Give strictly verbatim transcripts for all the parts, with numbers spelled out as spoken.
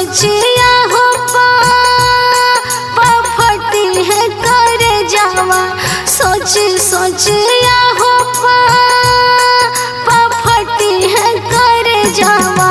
सोचिया हो पा फटी है कर जावा सोच सोचिया हो पा फटी है कर जावा।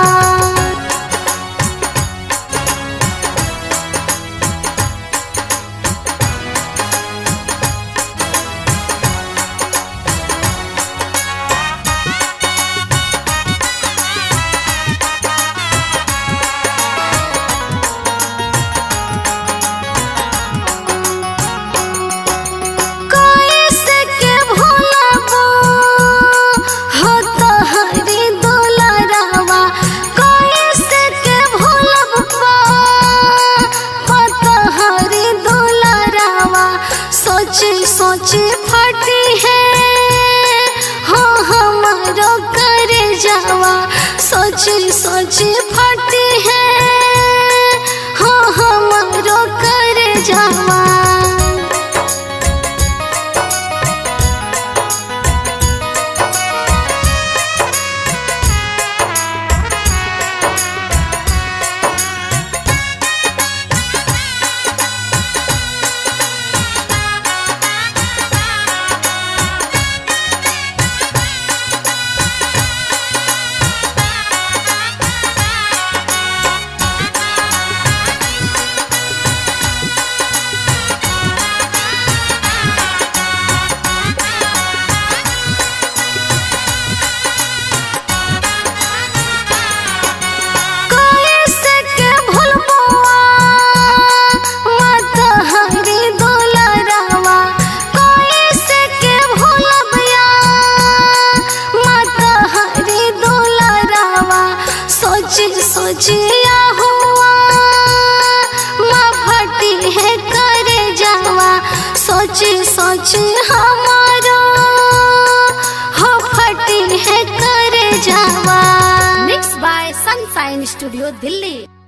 सोच फटी है हो हमारो कर जावा सोच सोच फटी है हो हमारो कर जावा। सोचिया हुआ माँ फटी है कर जावा सोच सोच हमारो हो फटी है कर जावा। Mix by Sunshine Studio Delhi.